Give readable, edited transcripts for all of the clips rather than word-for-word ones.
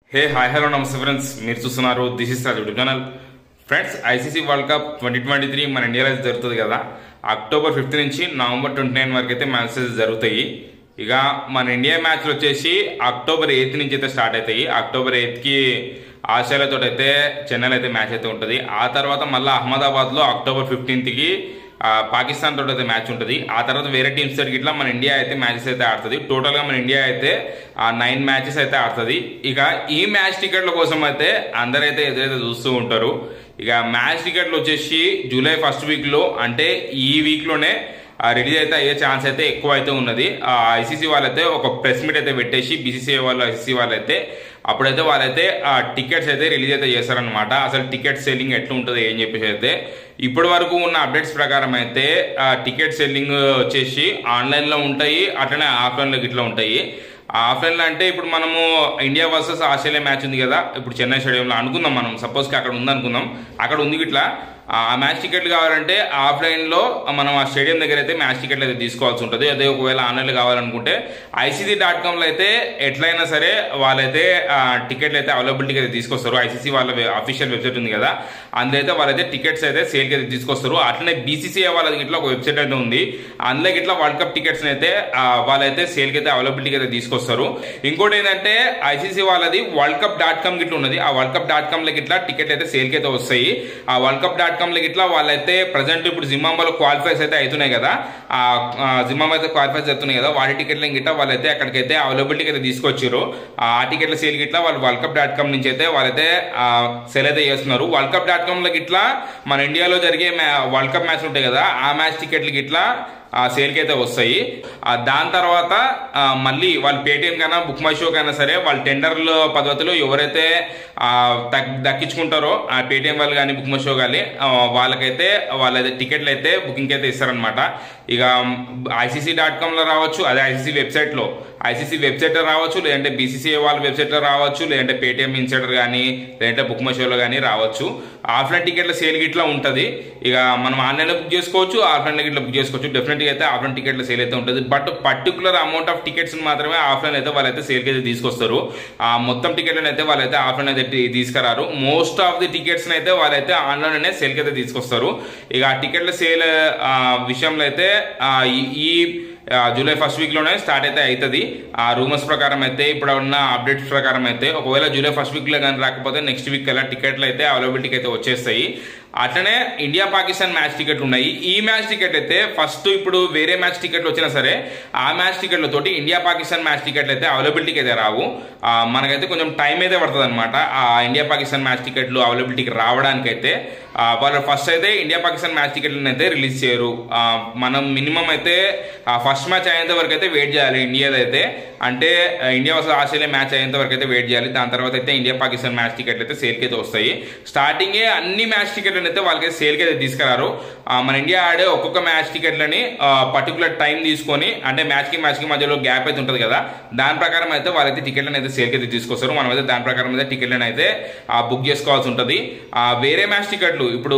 హే hi hello namaste friends, మీరు చూస్తున్నారు this is Raj YouTube channel. Friends, ICC World Cup 2023 మన ఇండియాలో జరుగుతుంది కదా. అక్టోబర్ 5 నుంచి నవంబర్ 29 వరకు అయితే మ్యాచెస్ జరుగుతాయి. ఇక మన ఇండియా మ్యాచ్లు వచ్చేసి అక్టోబర్ 8 నుంచి అయితే స్టార్ట్ అవుతాయి. అక్టోబర్ 8కి ఆస్ట్రేలియాతో అయితే చెన్నైలో అయితే మ్యాచ్ అయితే ఉంటుంది. ఆ తర్వాత మళ్ళీ అహ్మదాబాద్లో అక్టోబర్ 15కి పాకిస్తాన్ తోటి అయితే మ్యాచ్ ఉంటుంది. ఆ తర్వాత వేరే టీమ్స్ తోటి ఇట్లా మన ఇండియా అయితే మ్యాచెస్ అయితే ఆడుతుంది. టోటల్గా మన ఇండియా అయితే 9 మ్యాచెస్ అయితే ఆడుతుంది. ఇక ఈ మ్యాచ్ టికెట్ల కోసం అయితే అందరైతే ఎదురైతే చూస్తూ ఉంటారు. ఇక మ్యాచ్ టికెట్లు వచ్చేసి జూలై 1st వీక్లో, అంటే ఈ వీక్లోనే రిలీజ్ అయితే అయ్యే ఛాన్స్ అయితే ఎక్కువ అయితే ఉన్నది. ఐసీసీ వాళ్ళైతే ఒక ప్రెస్ మీట్ అయితే పెట్టేసి బీసీసీఐ వాళ్ళు ఐసీసీ వాళ్ళైతే అప్పుడైతే వాళ్ళైతే టికెట్స్ అయితే రిలీజ్ అయితే చేస్తారనమాట. అసలు టికెట్ సెల్లింగ్ ఎట్లా ఉంటుంది ఏం చెప్పేసి అయితే ఇప్పటి వరకు ఉన్న అప్డేట్స్ ప్రకారం అయితే టికెట్ సెల్లింగ్ వచ్చేసి ఆన్లైన్లో ఉంటాయి, అట్లనే ఆఫ్లైన్లో ఇట్లా ఉంటాయి. ఆఫ్లైన్లో అంటే ఇప్పుడు మనము ఇండియా వర్సెస్ ఆస్ట్రేలియా మ్యాచ్ ఉంది కదా, ఇప్పుడు చెన్నై స్టేడియంలో అనుకుందాం, మనం సపోజ్కి అక్కడ ఉంది అనుకుందాం, అక్కడ ఉంది ఇట్లా ఆ మ్యాచ్ టికెట్లు కావాలంటే ఆఫ్లైన్లో మనం ఆ స్టేడియం దగ్గర అయితే మ్యాచ్ టికెట్లు అయితే తీసుకోవాల్సి ఉంటుంది. అదే ఒకవేళ ఆన్లైన్లో కావాలనుకుంటే ICC.comలో అయితే ఎట్లయినా సరే వాళ్ళైతే టికెట్లు అయితే అవైలబిలిటీకి అయితే తీసుకొస్తారు. ఐసీసీ వాళ్ళ అఫీషియల్ వెబ్సైట్ ఉంది కదా, అందులో అయితే వాళ్ళైతే టికెట్స్ అయితే సేల్కి అయితే తీసుకొస్తారు. అట్లనే BCCI వాళ్ళది ఇట్లా ఒక వెబ్సైట్ అయితే ఉంది, అందులో ఇట్లా వరల్డ్ కప్ టికెట్స్ అయితే వాళ్ళైతే సేల్కి అయితే అవైలబిలిటీకి అయితే తీసుకొస్తారు. ఇంకోటి ఏంటంటే ఐసీసీ వాళ్ళది worldcup.com గిట్లా ఉన్నది. ఆ worldcup.comలోకి ఇట్లా టికెట్ అయితే సేల్కి అయితే వస్తాయి. ఆ worldcup.com ఇట్లా వాళ్ళైతే ప్రజెంట్ ఇప్పుడు జింబాబ్వేలో క్వాలిఫైస్ అయితే అవుతున్నాయి కదా, జింబాబ్వే అయితే క్వాలిఫైస్ అవుతున్నాయి కదా, వాటి టికెట్లు గిట్లా వాళ్ళైతే అక్కడికైతే అవైలబిలిటీకి అయితే తీసుకొచ్చారు. ఆ టికెట్ల సేల్ గిట్లా వాళ్ళు worldcup.com నుంచి అయితే వాళ్ళైతే సేల్ అయితే చేస్తున్నారు. worldcup.comలో గిట్లా మన ఇండియాలో జరిగే వరల్డ్ కప్ మ్యాచ్ ఉంటాయి కదా, ఆ మ్యాచ్ టికెట్లు గిట్లా సేల్కి అయితే వస్తాయి. దాని తర్వాత మళ్ళీ వాళ్ళు పేటిఎం కైనా బుక్ మై షో కైనా సరే వాళ్ళ టెండర్ల పద్ధతిలో ఎవరైతే దక్కించుకుంటారో ఆ పేటిఎం వాళ్ళు కానీ బుక్ మై షో కానీ వాళ్ళకైతే వాళ్ళైతే టికెట్లు అయితే బుకింగ్ అయితే ఇస్తారనమాట. ఇక ICC.comలో రావచ్చు, అదే ఐసీసీ వెబ్సైట్లో రావచ్చు, లేదంటే BCCI వాళ్ళ వెబ్సైట్లో రావచ్చు, లేదంటే పేటిఎం ఇన్సైడర్ కానీ లేదంటే బుక్ మై షోలో కానీ రావచ్చు. ఆఫ్లైన్ టికెట్ల సేల్ గిట్లా ఉంటుంది. ఇక మనం ఆన్లైన్లో బుక్ చేసుకోవచ్చు, ఆఫ్లైన్లో గిట్లా బుక్ చేసుకోవచ్చు. డెఫినెట్గా అయితే ఆఫ్లైన్ టికెట్ల సేల్ అయితే ఉంటుంది. But particular amount of tickets మాత్రమే ఆఫ్లైన్ అయితే వాళ్ళైతే సేల్కి అయితే తీసుకొస్తారు. మొత్తం టికెట్లను అయితే వాళ్ళైతే ఆఫ్లైన్ అయితే తీసుకురారు. మోస్ట్ ఆఫ్ ది టికెట్స్ అయితే వాళ్ళైతే ఆన్లైన్లోనే సేల్కి అయితే తీసుకొస్తారు. ఇక ఆ టికెట్ల సేల్ విషయంలో అయితే ఈ జూలై 1st వీక్లోనే స్టార్ట్ అయితే అవుతుంది. ఆ రూమర్స్ ప్రకారం అయితే ఇప్పుడు ఉన్న అప్డేట్స్ ప్రకారం అయితే ఒకవేళ జూలై 1st వీక్లో కానీ రాకపోతే నెక్స్ట్ వీక్ కల్లా టికెట్లు అయితే అవైలబిలిటీకి అయితే వచ్చేస్తాయి. అట్లనే ఇండియా పాకిస్తాన్ మ్యాచ్ టికెట్లు ఉన్నాయి. ఈ మ్యాచ్ టికెట్ అయితే ఫస్ట్ ఇప్పుడు వేరే మ్యాచ్ టికెట్లు వచ్చినా సరే ఆ మ్యాచ్ టికెట్లతోటి ఇండియా పాకిస్తాన్ మ్యాచ్ టికెట్లు అయితే అవైలబిలిటీకి అయితే రావు. మనకైతే కొంచెం టైం అయితే పడుతుంది అనమాట. ఆ ఇండియా పాకిస్తాన్ మ్యాచ్ టికెట్లు అవైలబిలిటీకి రావడానికి అయితే వాళ్ళు ఫస్ట్ అయితే ఇండియా పాకిస్తాన్ మ్యాచ్ టికెట్లను అయితే రిలీజ్ చేయరు. మనం మినిమం అయితే ఫస్ట్ మ్యాచ్ అయ్యేంత వరకు అయితే వెయిట్ చేయాలి. ఇండియాదైతే అంటే ఇండియా వర్సెస్ ఆస్ట్రేలియా మ్యాచ్ అయ్యేంత వరకు అయితే వెయిట్ చేయాలి. దాని తర్వాత అయితే ఇండియా పాకిస్తాన్ మ్యాచ్ టికెట్లు అయితే సేల్కి అయితే వస్తాయి. స్టార్టింగే అన్ని మ్యాచ్ టికెట్లను అయితే వాళ్ళకి సేల్కి అయితే తీసుకురారు. మన ఇండియా ఆడే ఒక్కొక్క మ్యాచ్ టికెట్లని పర్టికులర్ టైం తీసుకొని, అంటే మ్యాచ్కి మధ్యలో గ్యాప్ అయితే ఉంటుంది కదా, దాని ప్రకారం అయితే వాళ్ళైతే టికెట్లను అయితే సేల్కి అయితే తీసుకొస్తారు. మనం అయితే దాని ప్రకారం అయితే టికెట్లను అయితే బుక్ చేసుకోవాల్సి ఉంటుంది. వేరే మ్యాచ్ టికెట్లు ఇప్పుడు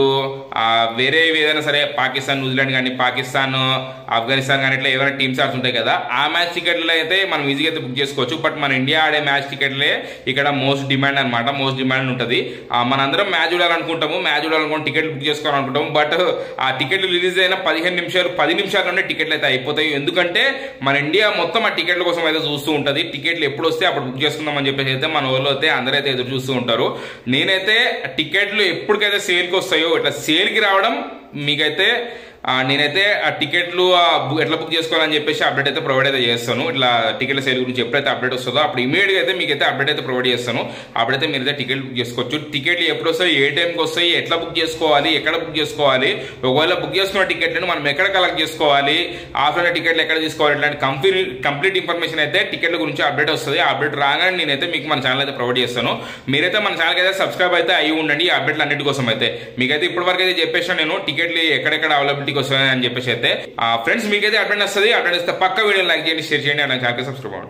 వేరే ఏదైనా సరే పాకిస్తాన్, న్యూజిలాండ్ కానీ పాకిస్తాన్, ఆఫ్ఘనిస్తాన్ కానీ ఇట్లా ఏమైనా టీమ్స్ ఆడుతుంటాయి కదా, ఆ మ్యాచ్ టికెట్లు అయితే మనం ఈజీగా అయితే బుక్ చేసుకోవచ్చు. బట్ మన ఇండియా ఆడే మ్యాచ్ టికెట్లే ఇక్కడ మోస్ట్ డిమాండ్ అనమాట, మోస్ట్ డిమాండ్ ఉంటుంది. మనందరం మ్యాచ్ చూడాలనుకుంటాము, టికెట్లు బుక్ చేసుకోవాలనుకుంటాము. బట్ ఆ టికెట్లు రిలీజ్ అయిన 15 నిమిషాలు 10 నిమిషాల్లోనే టికెట్లు అయితే అయిపోతాయి. ఎందుకంటే మన ఇండియా మొత్తం ఆ టికెట్ల కోసం అయితే చూస్తూ ఉంటుంది. టికెట్లు ఎప్పుడు వస్తే అప్పుడు బుక్ చేసుకుందాం అని చెప్పేసి అయితే మన వాళ్ళు అయితే అందరైతే ఎదురు చూస్తూ ఉంటారు. నేనైతే టికెట్లు ఎప్పటికైతే సేల్కి వస్తాయో ఇట్లా సేల్కి రావడం మీకైతే నేనైతే ఆ టికెట్లు ఎట్లా బుక్ చేసుకోవాలని చెప్పేసి అప్డేట్ అయితే ప్రొవైడ్ అయితే చేస్తాను. ఇట్లా టికెట్ల సేల్ గురించి ఎప్పుడైతే అప్డేట్ వస్తుందో అప్పుడు ఇమీడియట్గా అయితే మీకైతే అప్డేట్ అయితే ప్రొవైడ్ చేస్తాను. అప్పుడైతే మీరైతే టికెట్ బుక్ చేసుకోవచ్చు. టికెట్లు ఎప్పుడు వస్తాయి, ఏ టైంకి వస్తాయి, ఎట్లా బుక్ చేసుకోవాలి, ఎక్కడ బుక్ చేసుకోవాలి, ఒకవేళ బుక్ చేసుకున్న టికెట్లను మనం ఎక్కడ కలెక్ట్ చేసుకోవాలి, ఆఫ్లైన్ టికెట్లు ఎక్కడ తీసుకోవాలి, ఇట్లాంటి కంప్లీట్ ఇన్ఫర్మేషన్ అయితే టికెట్ల గురించి అప్డేట్ వస్తుంది. ఆ అప్డేట్ రాగానే నేనైతే మీకు మన ఛానల్ అయితే ప్రొవైడ్ చేస్తాను. మీరైతే మన ఛానల్కి అయితే సబ్స్క్రైబ్ అయితే అయ్యి ఉండండి. ఈ అప్డేట్లు అన్నిటి కోసం అయితే మీకైతే ఇప్పటివరకు అయితే చెప్పేసాను నేను టికెట్లు ఎక్కడెక్కడ అవైలబిలిటీ వస్తాయని చెప్పేసి అయితే. ఫ్రెండ్స్, మీకైతే అప్డేట్ వస్తుంది. అప్డేట్ ఇస్తే పక్క వీడియో లైక్ చేయండి, షేర్ చేయండి, అలాగే ఛానల్కి సబ్స్క్రైబ్ అవ్వండి.